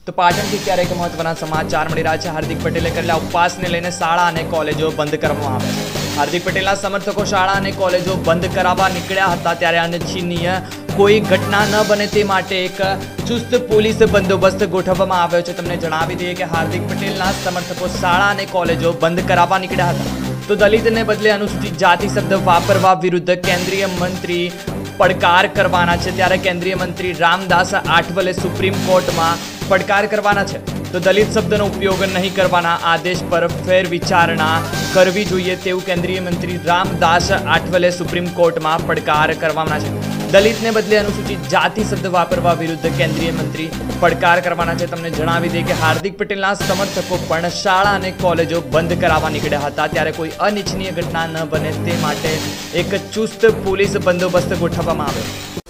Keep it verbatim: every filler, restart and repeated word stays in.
તો પાટણથી ત્યારે એક મહત્વના સમાચાર મળી રહ્યા છે। હાર્દિક પટેલે કરેલા ઉપવાસને લઈને શાળા અને કોલેજો બંધ કરવામાં આવે છે। હાર્દિક પટેલના સમર્થકો શાળા અને કોલેજો બંધ કરાવવા નીકળ્યા હતા ત્યારે અનિચ્છનીય કોઈ ઘટના ન બને તે માટે એક ચુસ્ત પોલીસ બંદોબસ્ત ગોઠવવામાં આવ્યો છે। તમને જણાવી દઈએ કે હાર્દિક પટેલના સમર્થકો શાળા અને કોલેજો બંધ કરાવવા નીકળ્યા હતા તો દલિતને બદલે અનુસૂચિત જાતિ શબ્દ વાપરવા વિરુદ્ધ કેન્દ્રીય મંત્રી પડકાર કરવાના છે। ત્યારે કેન્દ્રીય મંત્રી રામદાસ આઠવલે સુપ્રીમ કોર્ટમાં પડકાર કરવાના છે તો દલિત શબ્દનો ઉપયોગ નહીં કરવાના આદેશ પર ફેર વિચારણા કરવી જોઈએ તેવું કેન્દ્રીય મંત્રી રામદાસ આઠવલે સુપ્રીમ કોર્ટમાં પડકાર કરવાના છે। દલિતને બદલે અનુસૂચિત જાતિ શબ્દ વાપરવા વિરુદ્ધ કેન્દ્રીય મંત્રી પડકાર કરવાના છે। તમને જણાવી દઈએ કે હાર્દિક પટેલના સમર્થકો પણ શાળા અને કોલેજો બંધ કરાવવા નીકળ્યા હતા ત્યારે કોઈ અનિચ્છનીય ઘટના ન બને તે માટે એક ચુસ્ત પોલીસ બંદોબસ્ત ગોઠવવામાં આવ્યો।